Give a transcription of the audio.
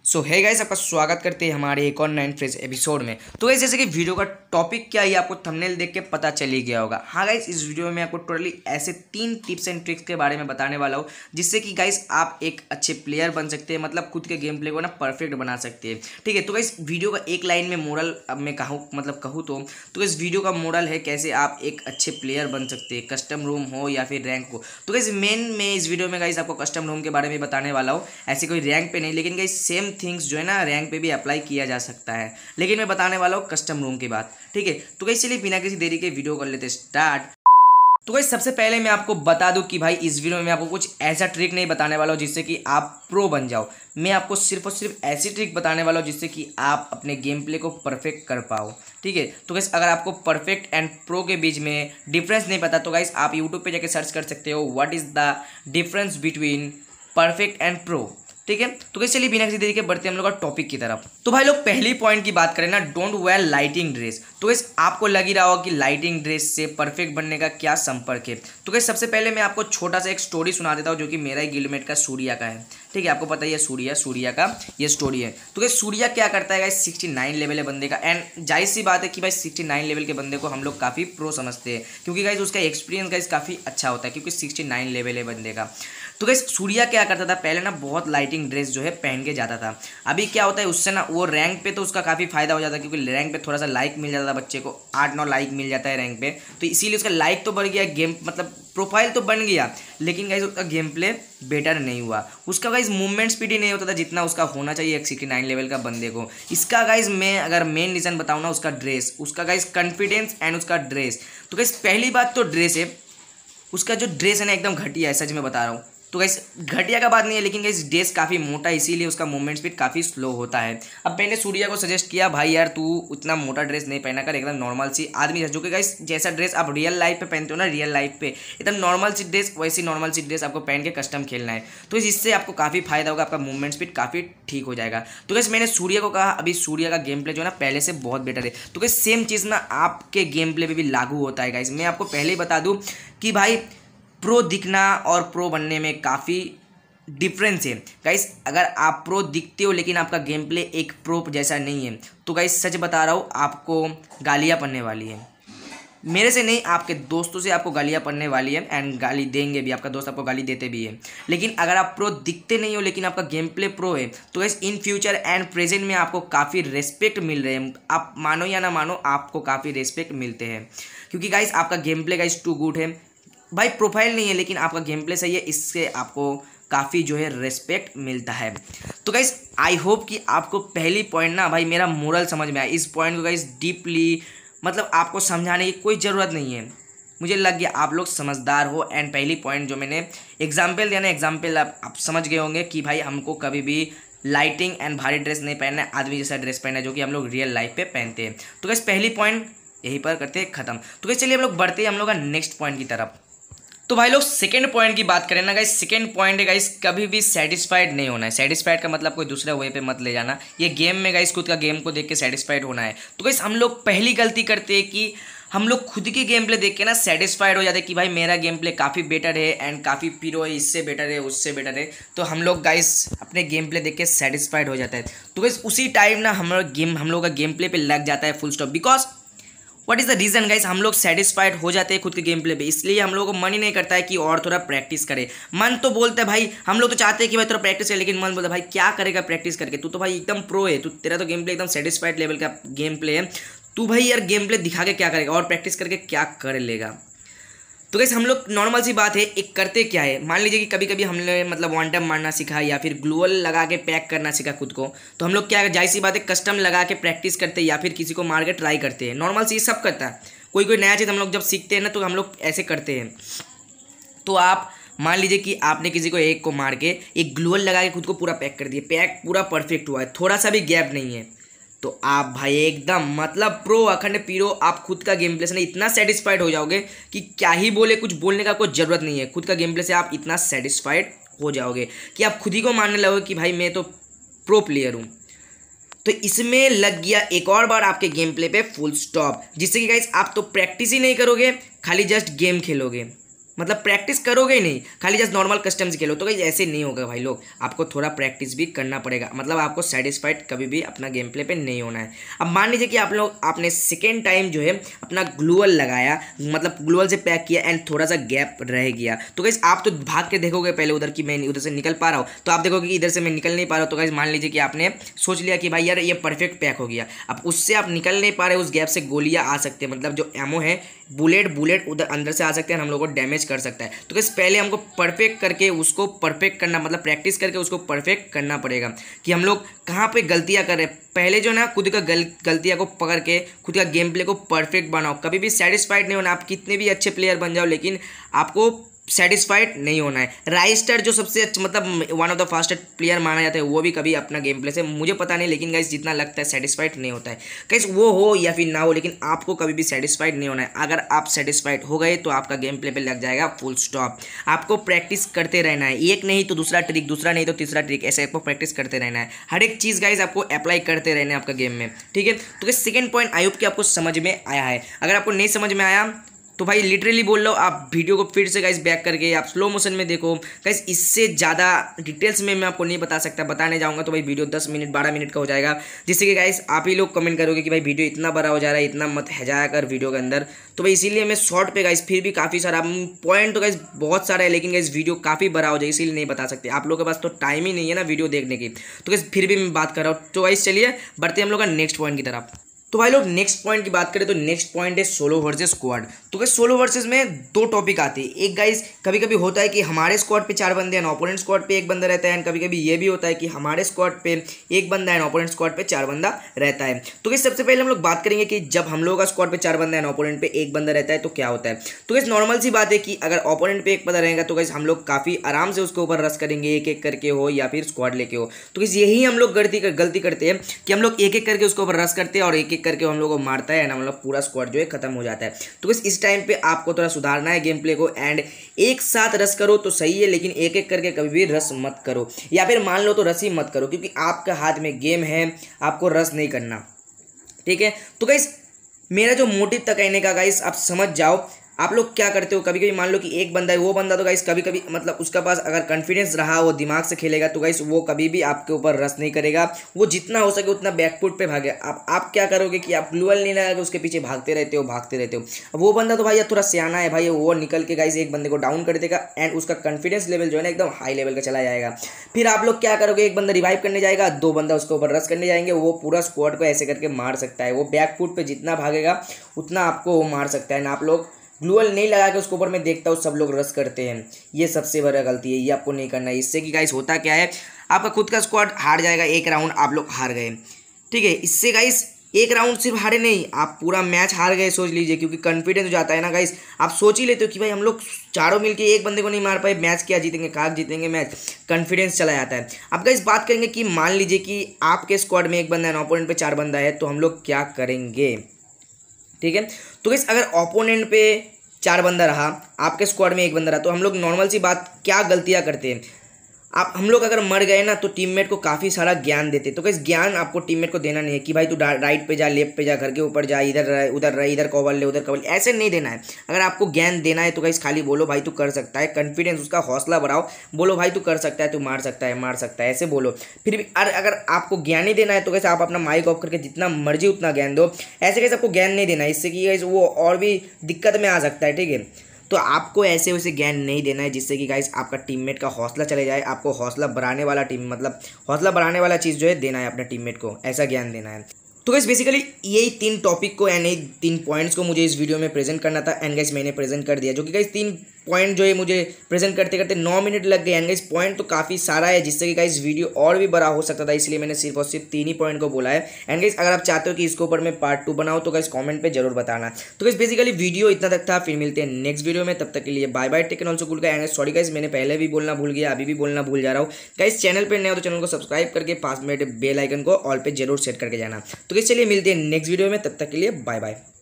सो है गाइस, आपका स्वागत करते हैं हमारे एक और नए फ्रेश एपिसोड में। तो गाइस, जैसे कि वीडियो का टॉपिक क्या है आपको थंबनेल देख के पता चल ही गया होगा। हाँ गाइस, इस वीडियो में आपको टोटली ऐसे 3 टिप्स एंड ट्रिक्स के बारे में बताने वाला हूँ जिससे कि गाइस आप एक अच्छे प्लेयर बन सकते हैं, मतलब खुद के गेम प्ले को ना परफेक्ट बना सकते हैं। ठीक है, तो गाइस वीडियो का एक लाइन में मोरल अब मैं कहूँ तो इस वीडियो का मोरल है कैसे आप एक अच्छे प्लेयर बन सकते हैं, कस्टम रूम हो या फिर रैंक हो। तो गाइस मैं इस वीडियो में गाइस आपको कस्टम रूम के बारे में बताने वाला हूँ, ऐसे कोई रैंक पे नहीं, लेकिन गाइस सेम थिंग्स जो है ना रैंक पे भी अप्लाई किया जा सकता है, लेकिन मैं बताने वाला हूँ कस्टम रूम की बात। ठीक है, तो गाइस चलिए बिना किसी देरी के वीडियो कर लेते स्टार्ट। तो गाइस सबसे पहले मैं आपको बता दूं कि भाई इस वीडियो में मैं आपको कुछ ऐसा ट्रिक नहीं बताने वाला हूँ जिससे कि आप प्रो बन जाओ। मैं आपको सिर्फ और सिर्फ ऐसी ट्रिक बताने वाला हूँ जिससे कि आप अपने गेम प्ले को परफेक्ट कर पाओ। ठीक है, तो गाइस अगर आपको परफेक्ट एंड प्रो के बीच में डिफरेंस नहीं पता तो गाइस आप यूट्यूब पे जाके सर्च कर सकते हो what is the difference between perfect and pro. ठीक है, तो गाइस चलिए बिना किसी देरी के बढ़ते हैं हम लोग का टॉपिक की तरफ। तो भाई लोग पहली पॉइंट की बात करें ना, डोंट वेयर लाइटिंग ड्रेस। तो गाइस आपको लग ही रहा होगा कि लाइटिंग ड्रेस से परफेक्ट बनने का क्या संपर्क है। तो गाइस सबसे पहले मैं आपको छोटा सा एक स्टोरी सुना देता हूँ जो कि मेरा ही गिल्डमेट का सूर्या का है। ठीक है, आपको पता ही है सूर्या का ये स्टोरी है। तो गाइस सूर्या क्या करता है गाइस, 69 लेवल है बंदे का, एंड जाहिर सी बात है कि भाई 69 लेवल के बंदे को हम लोग काफ़ी प्रो समझते हैं क्योंकि गाइस उसका एक्सपीरियंस गाइस काफ़ी अच्छा होता है क्योंकि 69 लेवल है बंदे का। तो गाइस सूर्या क्या करता था पहले ना, बहुत लाइटिंग ड्रेस जो है पहन के जाता था। अभी क्या होता है उससे ना, वो रैंक पे तो उसका काफ़ी फायदा हो जाता है क्योंकि रैंक पे थोड़ा सा लाइक मिल जाता था, बच्चे को 8-9 लाइक मिल जाता है रैंक पे, तो इसीलिए उसका लाइक तो बढ़ गया, गेम मतलब प्रोफाइल तो बन गया, लेकिन गाइस उसका गेम प्ले बेटर नहीं हुआ। उसका गाइस मूवमेंट स्पीड ही नहीं होता था जितना उसका होना चाहिए एक 69 लेवल का बंदे को। इसका गाइस मैं अगर मेन रीज़न बताऊँ ना, उसका ड्रेस, उसका गाइस कॉन्फिडेंस एंड उसका ड्रेस। तो गाइस पहली बात तो ड्रेस है, उसका जो ड्रेस है ना एकदम घटिया है, सच में बता रहा हूँ। तो गाइस घटिया का बात नहीं है, लेकिन गाइस ड्रेस काफ़ी मोटा है इसीलिए उसका मूवमेंट स्पीड काफ़ी स्लो होता है। अब मैंने सूर्या को सजेस्ट किया भाई यार तू उतना मोटा ड्रेस नहीं पहना कर, एकदम नॉर्मल सी आदमी है, जो कि गाइस जैसा ड्रेस आप रियल लाइफ पे पहनते हो ना, रियल लाइफ पे एकदम नॉर्मल सी ड्रेस, वैसी नॉर्मल सी ड्रेस आपको पहन के कस्टम खेलना है। तो इससे आपको काफ़ी फायदा होगा, आपका मूवमेंट स्पीड काफ़ी ठीक हो जाएगा। तो गाइस मैंने सूर्या को कहा अभी सूर्या का गेम प्ले जो है ना पहले से बहुत बेटर है, तो गाइस सेम चीज़ ना आपके गेम प्ले पर भी लागू होता है। गाइस मैं आपको पहले ही बता दूँ कि भाई प्रो दिखना और प्रो बनने में काफ़ी डिफरेंस है। गाइस अगर आप प्रो दिखते हो लेकिन आपका गेम प्ले एक प्रो जैसा नहीं है तो गाइस सच बता रहा हूँ आपको गालियाँ पड़ने वाली है, मेरे से नहीं आपके दोस्तों से आपको गालियाँ पड़ने वाली है, एंड गाली देंगे भी, आपका दोस्त आपको गाली देते भी है। लेकिन अगर आप प्रो दिखते नहीं हो लेकिन आपका गेम प्ले प्रो है तो guys in future and present में आपको काफ़ी रेस्पेक्ट मिल रहे हैं, आप मानो या ना मानो आपको काफ़ी रेस्पेक्ट मिलते हैं क्योंकि गाइस आपका game play guys too good है। भाई प्रोफाइल नहीं है लेकिन आपका गेम प्ले सही है, इससे आपको काफ़ी जो है रेस्पेक्ट मिलता है। तो गाइस आई होप कि आपको पहली पॉइंट ना भाई मेरा मोरल समझ में आया। इस पॉइंट को गाइस डीपली मतलब आपको समझाने की कोई ज़रूरत नहीं है, मुझे लग गया आप लोग समझदार हो। एंड पहली पॉइंट जो मैंने एग्जाम्पल दिया ना, एग्जाम्पल आप समझ गए होंगे कि भाई हमको कभी भी लाइटिंग एंड भारी ड्रेस नहीं पहनना है, आदमी जैसा ड्रेस पहनना है जो कि हम लोग रियल लाइफ पे पहनते हैं। तो गाइस पहली पॉइंट यहीं पर करते हैं ख़त्म। तो गाइस चलिए हम लोग बढ़ते हैं हम लोग का नेक्स्ट पॉइंट की तरफ। तो भाई लोग सेकंड पॉइंट की बात करें ना गाइस, सेकंड पॉइंट है गाइस कभी भी सेटिस्फाइड नहीं होना है। सेटिस्फाइड का मतलब कोई दूसरा वे पे मत ले जाना, ये गेम में गाइस खुद का गेम को देख के सेटिस्फाइड होना है। तो गाइस हम लोग पहली गलती करते हैं कि हम लोग खुद की गेम प्ले देख के ना सेटिस्फाइड हो जाते हैं कि भाई मेरा गेम प्ले काफ़ी बेटर है एंड काफ़ी प्रो है, इससे बेटर है उससे बेटर है, तो हम लोग गाइस अपने गेम प्ले देख के सेटिस्फाइड हो जाता है। तो गाइस उसी टाइम ना हम लोग का गेम प्ले पे लग जाता है full stop. Because what is the reason guys, हम लोग सेटिस्फाइड हो जाते हैं खुद के गेम प्ले पे, इसलिए हम लोगों को मन ही नहीं करता है कि और थोड़ा प्रैक्टिस करे। मन तो बोलता है भाई, हम लोग तो चाहते हैं कि भाई थोड़ा प्रैक्टिस करे, लेकिन मन बोलता है भाई क्या करेगा प्रैक्टिस करके, तू तो भाई एकदम प्रो है, तू तेरा तो गेम प्ले एकदम सेटिस्फाइड लेवल का गेम प्ले है, तू भाई यार गेम प्ले दिखा के क्या करेगा और प्रैक्टिस करके क्या कर लेगा। तो गाइस हम लोग नॉर्मल सी बात है, एक करते क्या है, मान लीजिए कि कभी कभी हमने मतलब वन टाइम मारना सीखा या फिर ग्लूअल लगा के पैक करना सीखा खुद को, तो हम लोग क्या जाहिर सी बात है कस्टम लगा के प्रैक्टिस करते हैं या फिर किसी को मार के ट्राई करते हैं। नॉर्मल सी सब करता है, कोई नया चीज़ हम लोग जब सीखते हैं ना तो हम लोग ऐसे करते हैं। तो आप मान लीजिए कि आपने किसी को एक को मार के एक ग्लूअल लगा के खुद को पूरा पैक कर दिया, पैक पूरा परफेक्ट हुआ है, थोड़ा सा भी गैप नहीं है, तो आप भाई एकदम मतलब प्रो अखंड पीरो, आप खुद का गेम प्ले से इतना सेटिस्फाइड हो जाओगे कि क्या ही बोले, कुछ बोलने का कोई ज़रूरत नहीं है। खुद का गेम प्ले से आप इतना सेटिस्फाइड हो जाओगे कि आप खुद ही को मानने लगोगे कि भाई मैं तो प्रो प्लेयर हूँ। तो इसमें लग गया एक और बार आपके गेम प्ले पे फुल स्टॉप, जिससे कि गाइस आप तो प्रैक्टिस ही नहीं करोगे, खाली जस्ट गेम खेलोगे। मतलब प्रैक्टिस करोगे ही नहीं, खाली जस्ट नॉर्मल कस्टम से खेलो, तो गाइस ऐसे नहीं होगा भाई लोग, आपको थोड़ा प्रैक्टिस भी करना पड़ेगा, मतलब आपको सेटिस्फाइड कभी भी अपना गेम प्ले पे नहीं होना है। अब मान लीजिए कि आप लोग आपने सेकेंड टाइम जो है अपना ग्लूअल लगाया, मतलब ग्लूअल से पैक किया एंड थोड़ा सा गैप रह गया, तो गाइस आप तो भाग के देखोगे पहले उधर कि मैं उधर से निकल पा रहा हूँ, तो आप देखोगे कि इधर से मैं निकल नहीं पा रहा हूँ। तो गाइस मान लीजिए कि आपने सोच लिया कि भाई यार ये परफेक्ट पैक हो गया, अब उससे आप निकल नहीं पा रहे, उस गैप से गोलियां आ सकते हैं, मतलब जो एमओ है बुलेट उधर अंदर से आ सकते हैं, हम लोगों को डैमेज कर सकता है। तो गाइस पहले हमको परफेक्ट करके उसको परफेक्ट करना, मतलब प्रैक्टिस करके उसको परफेक्ट करना पड़ेगा कि हम लोग कहाँ पे गलतियाँ कर रहे हैं। पहले जो ना खुद का गलतियाँ को पकड़ के खुद का गेम प्ले को परफेक्ट बनाओ, कभी भी सेटिस्फाइड नहीं होना। आप कितने भी अच्छे प्लेयर बन जाओ लेकिन आपको सेटिस्फाइड नहीं होना है। राइस्टर जो सबसे अच्छा मतलब one of the fastest player माना जाता है, वो भी कभी अपना गेम प्ले से मुझे पता नहीं, लेकिन गाइस जितना लगता है सेटिस्फाइड नहीं होता है। गाइस वो हो या फिर ना हो, लेकिन आपको कभी भी सेटिस्फाइड नहीं होना है। अगर आप सेटिस्फाइड हो गए तो आपका गेम प्ले पे लग जाएगा फुल स्टॉप। आपको प्रैक्टिस करते रहना है, एक नहीं तो दूसरा ट्रिक, दूसरा नहीं तो तीसरा ट्रिक, ऐसे आपको प्रैक्टिस करते रहना है। हर एक चीज़ गाइस आपको अप्लाई करते रहना है आपका गेम में, ठीक है। तो guys second point I hope कि आपको समझ में आया है। अगर आपको नहीं समझ में आया तो भाई लिटरली बोल रहा हूँ, आप वीडियो को फिर से गाइस बैक करके आप स्लो मोशन में देखो। गाइस इससे ज़्यादा डिटेल्स में मैं आपको नहीं बता सकता, बताने जाऊँगा तो भाई वीडियो 10 मिनट 12 मिनट का हो जाएगा, जिससे कि गाइस आप ही लोग कमेंट करोगे कि भाई वीडियो इतना बड़ा हो जा रहा है, इतना मत है जाया कर वीडियो के अंदर। तो भाई इसीलिए मैं शॉर्ट पे गाइस फिर भी काफ़ी सारा पॉइंट तो गाइस बहुत सारा है, लेकिन गाइस वीडियो काफ़ी बड़ा हो जाए इसीलिए नहीं बता सकते। आप लोगों के पास तो टाइम ही नहीं है ना वीडियो देखने की, तो गाइस फिर भी मैं बात कर रहा हूँ। तो गाइस चलिए बढ़ते हम लोग का नेक्स्ट पॉइंट की तरफ। तो भाई लोग नेक्स्ट पॉइंट की बात करें तो नेक्स्ट पॉइंट है सोलो वर्सेस स्क्वाड। तो गाइस सोलो वर्सेस में दो टॉपिक आते हैं। एक गाइस कभी कभी होता है कि हमारे स्क्वाड पे 4 बंदे हैं, ओपोनेंट स्क्वाड पे 1 बंदा रहता है, एंड कभी कभी ये भी होता है कि हमारे स्क्वाड पे 1 बंदा है, ओपोनेंट स्क्वाड पे 4 बंदा रहता है। तो गाइस सबसे पहले हम लोग बात करेंगे कि जब हम लोगों का स्क्वाड पे 4 बंदा है, ओपोनेंट पे 1 बंदा रहता है तो क्या होता है। तो गाइस नॉर्मल सी बात है कि अगर ओपोनेंट पे 1 बंदा रहेगा तो गाइस हम लोग काफ़ी आराम से उसके ऊपर रश करेंगे, एक एक करके हो या फिर स्क्वाड लेके हो। तो गाइस यही हम लोग गलती करते हैं कि हम लोग एक एक करके उसके ऊपर रश करते हैं और एक एक करके हम लोग को मारता है ना, मतलब पूरा स्क्वाड जो है खत्म हो जाता है। तो बस इस टाइम पे आपको थोड़ा सुधारना है गेम प्ले को, एंड एक साथ रश करो तो सही है, लेकिन एक एक करके कभी भी रश मत करो, या फिर मान लो तो रश ही मत करो, क्योंकि आपके हाथ में गेम है, आपको रश नहीं करना, ठीक है। तो गाइस मेरा जो मोटिव था कहने का गाइस आप समझ जाओ। आप लोग क्या करते हो, कभी कभी मान लो कि एक बंदा है, वो बंदा तो गाइस कभी कभी मतलब उसका पास अगर कॉन्फिडेंस रहा, वो दिमाग से खेलेगा तो गाइस वो कभी भी आपके ऊपर रश नहीं करेगा, वो जितना हो सके उतना बैकफुट पे भागे। आप क्या करोगे कि आप ग्लूअल नहीं लगा के उसके पीछे भागते रहते हो। अब वो बंदा तो भाई थोड़ा सियाना है भाई, वो निकल के गाइस एक बंदे को डाउन कर देगा एंड उसका कॉन्फिडेंस लेवल जो है ना एकदम हाई लेवल का चला जाएगा। फिर आप लोग क्या करोगे, एक बंदा रिवाइव करने जाएगा, 2 बंदा उसके ऊपर रश करने जाएंगे, वो पूरा स्क्वाड को ऐसे करके मार सकता है। वो बैकफुट पे जितना भागेगा उतना आपको वो मार सकता है ना। आप लोग ग्लूअल नहीं लगा के उसके ऊपर मैं देखता हूँ सब लोग रश करते हैं, ये सबसे बड़ा गलती है, ये आपको नहीं करना है। इससे कि गाइस होता क्या है, आपका खुद का स्क्वाड हार जाएगा, एक राउंड आप लोग हार गए, ठीक है। इससे गाइस एक राउंड सिर्फ हारे नहीं, आप पूरा मैच हार गए सोच लीजिए, क्योंकि कॉन्फिडेंस हो जाता है ना गाइस। आप सोच ही लेते हो कि भाई हम लोग चारों मिलके एक बंदे को नहीं मार पाए, मैच क्या जीतेंगे, कहाँ जीतेंगे मैच, कॉन्फिडेंस चला जाता है। अब गाइस बात करेंगे कि मान लीजिए कि आपके स्क्वाड में 1 बंदा है, ओपोनेंट पे 4 बंदा है, तो हम लोग क्या करेंगे, ठीक है। तो गाइस अगर ओपोनेंट पे 4 बंदा रहा, आपके स्क्वाड में 1 बंदा रहा, तो हम लोग नॉर्मल सी बात क्या गलतियां करते हैं, हम लोग अगर मर गए ना तो टीममेट को काफ़ी सारा ज्ञान देते। तो कैसे ज्ञान आपको टीममेट को देना नहीं है कि भाई तू राइट पे जा, लेफ्ट पे जा, घर के ऊपर जा, इधर रह उधर रह, इधर कवर ले उधर कवर ले, ऐसे नहीं देना है। अगर आपको ज्ञान देना है तो कैसे खाली बोलो भाई तू कर सकता है, कॉन्फिडेंस उसका हौसला बढ़ाओ, बोलो भाई तू कर सकता है, तू मार सकता है, ऐसे बोलो। फिर भी अगर आपको ज्ञान ही देना है तो कैसे आप अपना माइक ऑफ करके जितना मर्जी उतना ज्ञान दो, ऐसे कैसे आपको ज्ञान नहीं देना है, इससे कि वो और भी दिक्कत में आ सकता है, ठीक है। तो आपको ऐसे वैसे ज्ञान नहीं देना है जिससे कि गाइस आपका टीममेट का हौसला चले जाए। आपको हौसला बढ़ाने वाला हौसला बढ़ाने वाला चीज़ जो है देना है अपने टीममेट को, ऐसा ज्ञान देना है। तो गाइस बेसिकली यही 3 टॉपिक को यानी 3 पॉइंट्स को मुझे इस वीडियो में प्रेजेंट करना था, एंड गाइस मैंने प्रेजेंट कर दिया, जो कि गाइस 3 पॉइंट जो है मुझे प्रेजेंट करते करते 9 मिनट लग गए। एंड गाइस पॉइंट तो काफ़ी सारा है जिससे कि गाइस वीडियो और भी बड़ा हो सकता था, इसलिए मैंने सिर्फ और सिर्फ 3 ही पॉइंट को बोला है। एंड गाइस अगर आप चाहते हो कि इसके ऊपर मैं पार्ट 2 बनाऊँ तो गाइस कमेंट पे जरूर बताना। तो गाइस बेसिकली वीडियो इतना तक था, फिर मिलते हैं नेक्स्ट वीडियो में, तब तक के लिए bye bye, take and also cool. And sorry guys मैंने पहले भी बोलना भूल गया, अभी भी बोलना भूल जा रहा हूँ। गाइस चैनल पर नए हो तो चैनल को सब्सक्राइब करके पास में बेल आइकन को ऑल पे जरूर सेट करके जाना। तो गाइस चलिए मिलते हैं नेक्स्ट वीडियो में, तब तक के लिए बाय बाय।